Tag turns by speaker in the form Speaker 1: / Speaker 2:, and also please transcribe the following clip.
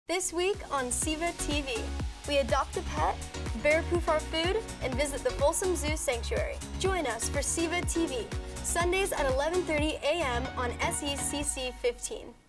Speaker 1: This week on SEVA TV, we adopt a pet, bear-proof our food, and visit the Folsom Zoo Sanctuary. Join us for SEVA TV, Sundays at 11:30 a.m. on SECC 15.